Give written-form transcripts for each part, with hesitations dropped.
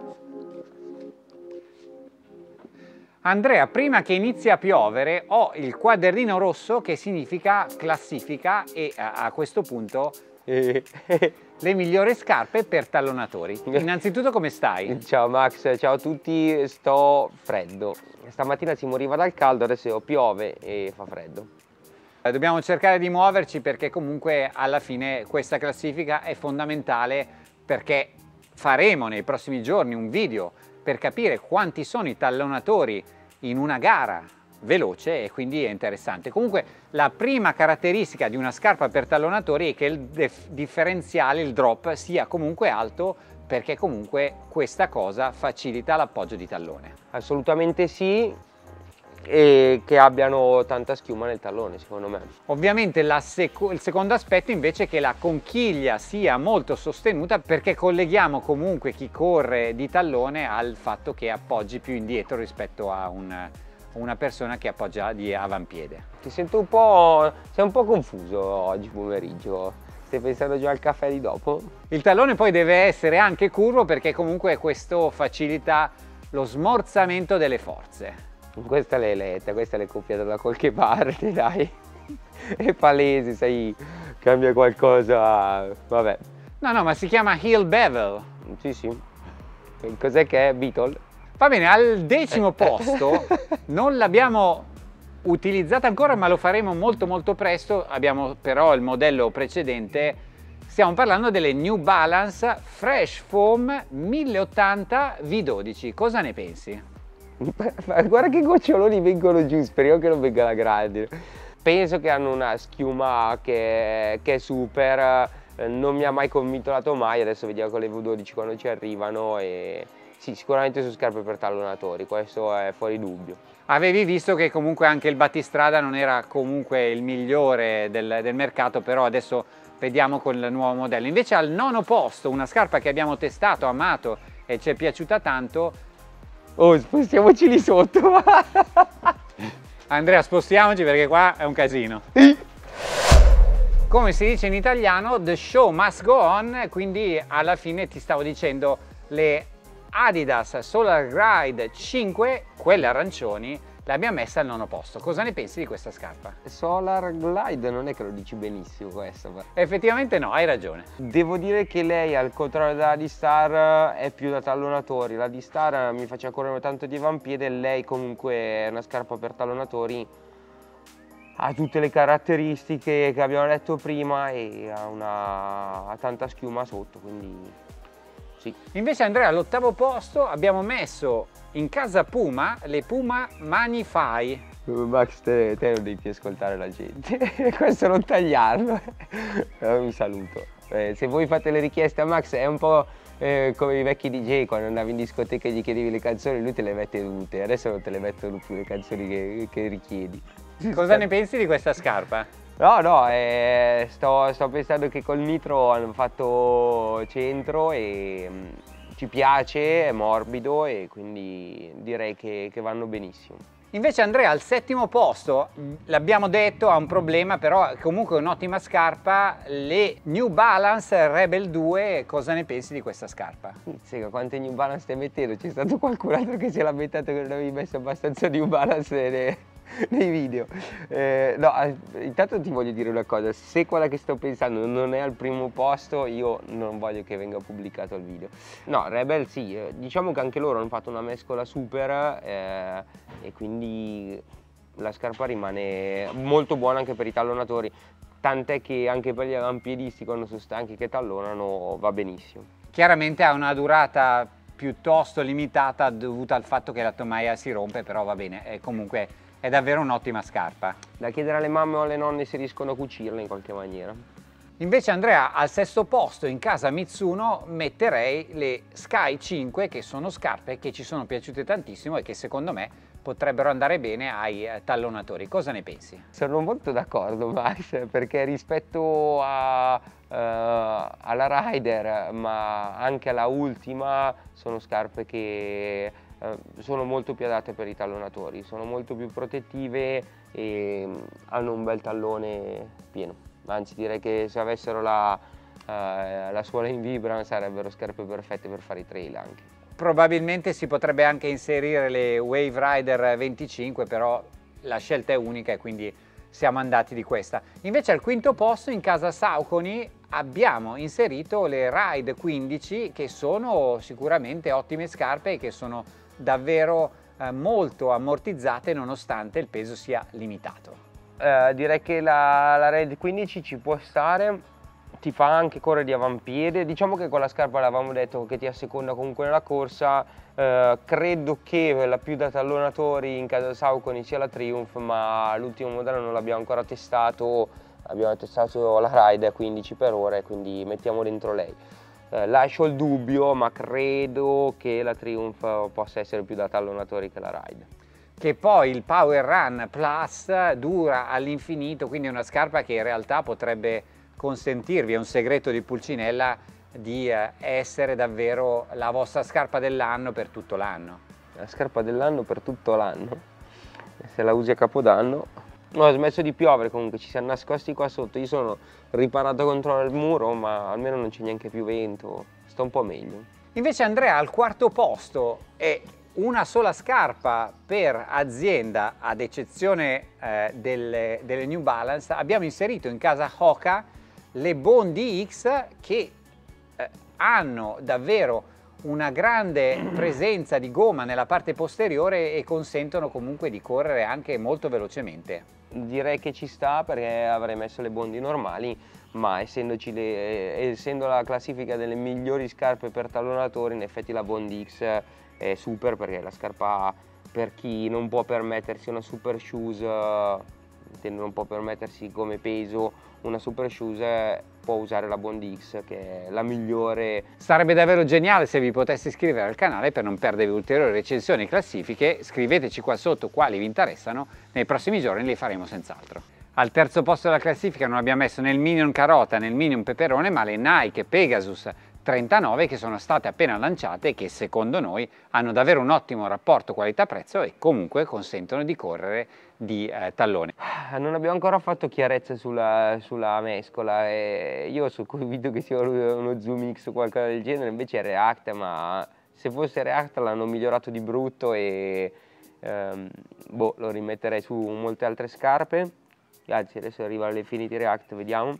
Andrea, prima che inizi a piovere ho il quadernino rosso che significa classifica e a questo punto le migliori scarpe per tallonatori. Innanzitutto come stai? Ciao Max, ciao a tutti, sto freddo. Stamattina si moriva dal caldo, adesso piove e fa freddo. Dobbiamo cercare di muoverci perché comunque alla fine questa classifica è fondamentale, perché faremo nei prossimi giorni un video per capire quanti sono i tallonatori in una gara veloce e quindi è interessante. Comunque la prima caratteristica di una scarpa per tallonatori è che il differenziale, il drop, sia comunque alto, perché comunque questa cosa facilita l'appoggio di tallone. Assolutamente sì, e che abbiano tanta schiuma nel tallone, secondo me. Ovviamente il secondo aspetto invece è che la conchiglia sia molto sostenuta, perché colleghiamo comunque chi corre di tallone al fatto che appoggi più indietro rispetto a una persona che appoggia di avampiede. Ti sento un po', sei un po' confuso oggi pomeriggio, stai pensando già al caffè di dopo? Il tallone poi deve essere anche curvo, perché comunque questo facilita lo smorzamento delle forze. Questa l'hai letta, questa l'hai copiata da qualche parte, dai. È palese, sai, cambia qualcosa, vabbè. No, ma si chiama heel bevel. Sì, sì. Cos'è che è? Beetle? Va bene, al 10° posto non l'abbiamo utilizzata ancora, ma lo faremo molto presto. Abbiamo però il modello precedente. Stiamo parlando delle New Balance Fresh Foam 1080 V12. Cosa ne pensi? Guarda che goccioloni vengono giù, speriamo che non venga la grande. Penso che hanno una schiuma che è super, non mi ha mai convinto la Tomaia, adesso vediamo con le V12 quando ci arrivano. E sì, sicuramente sono scarpe per tallonatori, questo è fuori dubbio. Avevi visto che comunque anche il battistrada non era comunque il migliore del mercato, però adesso vediamo con il nuovo modello. Invece al 9° posto, una scarpa che abbiamo testato, amato e ci è piaciuta tanto. Oh, spostiamoci lì sotto. Andrea, spostiamoci perché qua è un casino. Come si dice in italiano, the show must go on, quindi alla fine ti stavo dicendo le Adidas Solar Glide 5, quelle arancioni, le abbiamo messe al 9° posto. Cosa ne pensi di questa scarpa? Solar Glide non è che lo dici benissimo questo. Effettivamente no, hai ragione. Devo dire che lei, al contrario della D-Star, è più da tallonatori. La D-Star mi faceva correre tanto di avampiede, lei comunque è una scarpa per tallonatori. Ha tutte le caratteristiche che abbiamo detto prima e ha tanta schiuma sotto, quindi sì. Invece Andrea, all'8° posto abbiamo messo in casa Puma le Puma Manify. Max, te non devi ascoltare la gente, questo non tagliarlo. Un saluto. Se voi fate le richieste a Max è un po' come i vecchi DJ, quando andavi in discoteca e gli chiedevi le canzoni, lui te le mette tutte, adesso non te le mettono più le canzoni che richiedi. Cosa ne pensi di questa scarpa? No, sto pensando che col nitro hanno fatto centro e ci piace, è morbido e quindi direi che vanno benissimo. Invece Andrea al 7° posto, l'abbiamo detto, ha un problema, però comunque è un'ottima scarpa, le New Balance Rebel 2. Cosa ne pensi di questa scarpa? Sega, quante New Balance stai mettendo? C'è stato qualcun altro che si è lamentato che non avevi messo abbastanza New Balance nei video. No, intanto ti voglio dire una cosa, se quella che sto pensando non è al 1° posto, io non voglio che venga pubblicato il video. No, Rebel sì, diciamo che anche loro hanno fatto una mescola super e quindi la scarpa rimane molto buona anche per i tallonatori, tant'è che anche per gli avampiedisti, quando sono stanchi che tallonano, va benissimo. Chiaramente ha una durata piuttosto limitata dovuta al fatto che la tomaia si rompe, però va bene, comunque è davvero un'ottima scarpa. Da chiedere alle mamme o alle nonne se riescono a cucirla in qualche maniera. Invece Andrea, al 6° posto in casa Mitsuno metterei le Sky 5, che sono scarpe che ci sono piaciute tantissimo e che secondo me potrebbero andare bene ai tallonatori. Cosa ne pensi? Sono molto d'accordo Max, perché rispetto alla Rider ma anche alla Ultima sono scarpe che sono molto più adatte per i tallonatori, sono molto più protettive e hanno un bel tallone pieno, anzi direi che se avessero la suola in Vibram sarebbero scarpe perfette per fare i trail anche. Probabilmente si potrebbe anche inserire le Wave Rider 25, però la scelta è unica e quindi siamo andati di questa. Invece al quinto posto in casa Saucony abbiamo inserito le Ride 15, che sono sicuramente ottime scarpe e che sono davvero molto ammortizzate nonostante il peso sia limitato. Direi che la Ride 15 ci può stare, ti fa anche correre di avampiede. Diciamo che con la scarpa l'avevamo detto che ti asseconda comunque nella corsa. Credo che la più da tallonatori in casa Saucony sia la Triumph, ma l'ultimo modello non l'abbiamo ancora testato, abbiamo testato la Ride a 15 per ora, quindi mettiamo dentro lei. Lascio il dubbio, ma credo che la Triumph possa essere più da tallonatori che la Ride. Che poi il Power Run Plus dura all'infinito, quindi è una scarpa che in realtà potrebbe consentirvi, è un segreto di Pulcinella, di essere davvero la vostra scarpa dell'anno per tutto l'anno. La scarpa dell'anno per tutto l'anno, se la usi a Capodanno. No, ha smesso di piovere comunque, ci siamo nascosti qua sotto, io sono riparato contro il muro, ma almeno non c'è neanche più vento, sta un po' meglio. Invece Andrea al quarto posto è una sola scarpa per azienda, ad eccezione delle New Balance. Abbiamo inserito in casa Hoka le Bondi X, che hanno davvero una grande presenza di gomma nella parte posteriore e consentono comunque di correre anche molto velocemente. Direi che ci sta, perché avrei messo le Bondi normali, ma essendo la classifica delle migliori scarpe per tallonatori, in effetti la Bondi X è super, perché è la scarpa per chi non può permettersi una super shoes, non può permettersi come peso una super shoes, può usare la Bondi X, che è la migliore. Sarebbe davvero geniale se vi poteste iscrivere al canale per non perdere ulteriori recensioni e classifiche. Scriveteci qua sotto quali vi interessano, nei prossimi giorni li faremo senz'altro. Al terzo posto della classifica non abbiamo messo né il Minion Carota né il Minion Peperone, ma le Nike Pegasus 39, che sono state appena lanciate e che secondo noi hanno davvero un ottimo rapporto qualità-prezzo e comunque consentono di correre di tallone. Non abbiamo ancora fatto chiarezza sulla mescola, e io sul convinto che sia uno Zoom X o qualcosa del genere, invece è React, ma se fosse React l'hanno migliorato di brutto e boh, lo rimetterei su molte altre scarpe. Anzi, adesso arriva all'Infinity React, vediamo.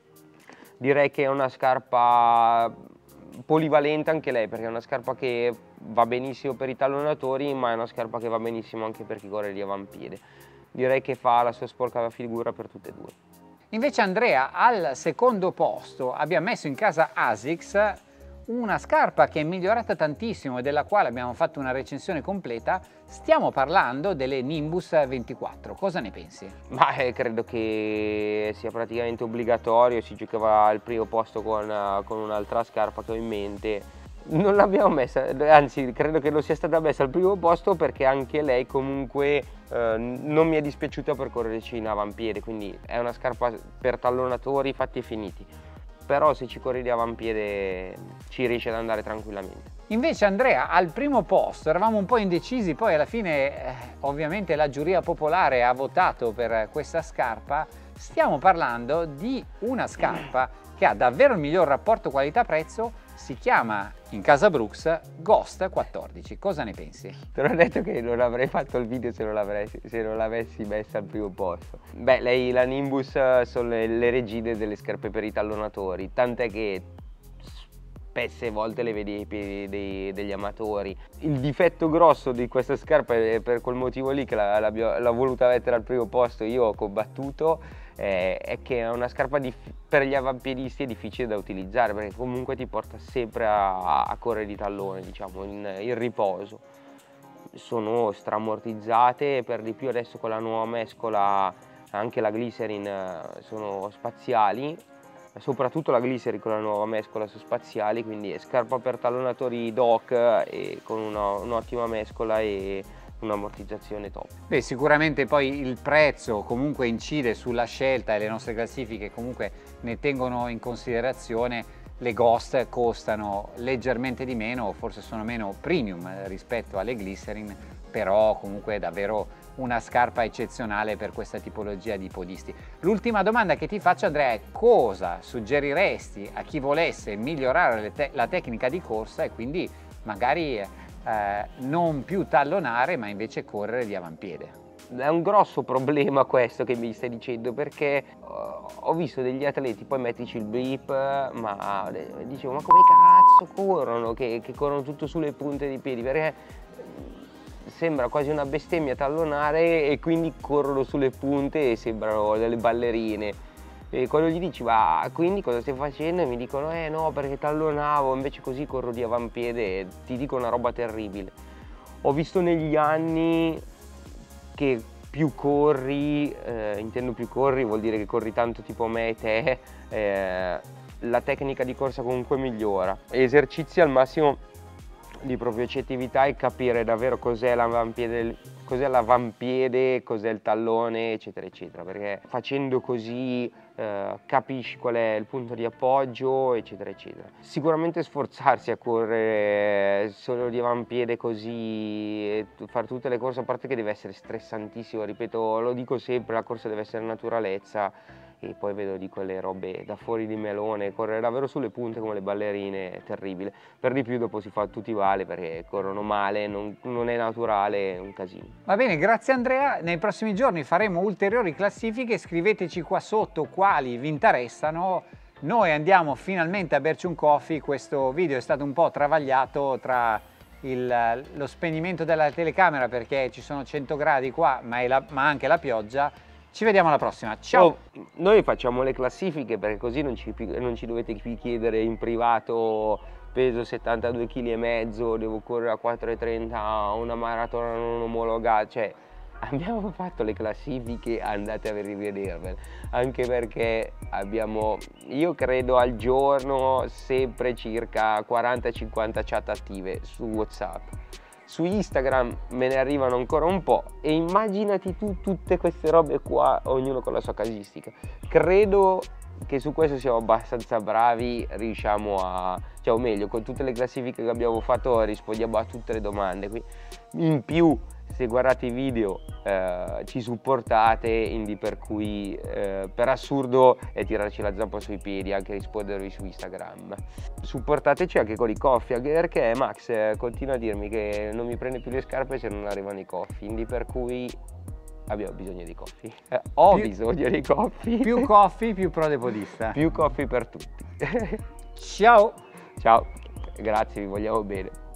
Direi che è una scarpa polivalente anche lei, perché è una scarpa che va benissimo per i tallonatori, ma è una scarpa che va benissimo anche per chi corre di avampiede. Direi che fa la sua sporca figura per tutte e due. Invece Andrea al secondo posto abbiamo messo in casa Asics una scarpa che è migliorata tantissimo e della quale abbiamo fatto una recensione completa. Stiamo parlando delle Nimbus 24, cosa ne pensi? Ma credo che sia praticamente obbligatorio, si giocava al primo posto con un'altra scarpa che ho in mente. Non l'abbiamo messa, anzi credo che lo sia stata messa al primo posto perché anche lei comunque non mi è dispiaciuta per correrci in avampiede, quindi è una scarpa per tallonatori fatti e finiti. Però se ci corri di avampiede ci riesce ad andare tranquillamente. Invece Andrea al primo posto eravamo un po' indecisi, poi alla fine ovviamente la giuria popolare ha votato per questa scarpa. Stiamo parlando di una scarpa che ha davvero il miglior rapporto qualità-prezzo, si chiama in casa Brooks Ghost 14, cosa ne pensi? Te l'ho detto che non avrei fatto il video se non l'avessi messa al primo posto. Beh, la Nimbus sono le regine delle scarpe per i tallonatori, tant'è che spesse volte le vedi ai piedi degli amatori. Il difetto grosso di questa scarpa è per quel motivo lì che l'ho voluta mettere al primo posto, io ho combattuto, è che è una scarpa per gli avampiedisti è difficile da utilizzare, perché comunque ti porta sempre a correre di tallone, diciamo, in riposo. Sono stramortizzate, per di più adesso con la nuova mescola anche la Glycerin sono spaziali, soprattutto la Glycerin con la nuova mescola su spaziali, quindi è scarpa per tallonatori doc e con un'ottima mescola e un'ammortizzazione top. Beh, sicuramente poi il prezzo comunque incide sulla scelta e le nostre classifiche comunque ne tengono in considerazione. Le Ghost costano leggermente di meno, forse sono meno premium rispetto alle Glycerin, però comunque è davvero una scarpa eccezionale per questa tipologia di podisti. L'ultima domanda che ti faccio, Andrea, è cosa suggeriresti a chi volesse migliorare la tecnica di corsa e quindi magari non più tallonare ma invece correre di avampiede. È un grosso problema questo che mi stai dicendo, perché ho visto degli atleti, poi mettici il beep, ma dicevo, ma come cazzo corrono, che corrono tutto sulle punte dei piedi, perché sembra quasi una bestemmia tallonare e quindi corrono sulle punte e sembrano delle ballerine. E quando gli dici, ma quindi cosa stai facendo? E mi dicono, no, perché tallonavo, invece così corro di avampiede, e ti dico una roba terribile. Ho visto negli anni che più corri, intendo più corri, vuol dire che corri tanto tipo me e te, la tecnica di corsa comunque migliora. Esercizi al massimo di propriocettività e capire davvero cos'è l'avampiede, cos'è il tallone, eccetera eccetera, perché facendo così capisci qual è il punto di appoggio, eccetera eccetera. Sicuramente sforzarsi a correre solo di avampiede così e fare tutte le corse, a parte che deve essere stressantissimo, ripeto, lo dico sempre, la corsa deve essere naturalezza. E poi vedo di quelle robe da fuori di melone, correre davvero sulle punte come le ballerine è terribile. Per di più dopo si fa tutti male perché corrono male, non è naturale, è un casino. Va bene, grazie Andrea, nei prossimi giorni faremo ulteriori classifiche, scriveteci qua sotto quali vi interessano. Noi andiamo finalmente a berci un coffee, questo video è stato un po' travagliato tra lo spegnimento della telecamera perché ci sono 100 gradi qua ma anche la pioggia. Ci vediamo alla prossima, ciao! Noi facciamo le classifiche perché così non ci dovete più chiedere in privato, peso 72,5 kg, devo correre a 4,30 una maratona non omologata, cioè abbiamo fatto le classifiche, andate a rivedervele, anche perché abbiamo, io credo al giorno, sempre circa 40-50 chat attive su WhatsApp. Su Instagram me ne arrivano ancora un po' e immaginati tu tutte queste robe qua, ognuno con la sua casistica. Credo che su questo siamo abbastanza bravi, riusciamo cioè o meglio, con tutte le classifiche che abbiamo fatto rispondiamo a tutte le domande. In più, se guardate i video ci supportate, per cui per assurdo è tirarci la zampa sui piedi, anche rispondervi su Instagram. Supportateci anche con i coffee, anche perché Max continua a dirmi che non mi prende più le scarpe se non arrivano i coffee, per cui abbiamo bisogno di coffee. Ho bisogno di coffee. Più coffee, più prodepodista. Più coffee per tutti. Ciao! Ciao, grazie, vi vogliamo bene.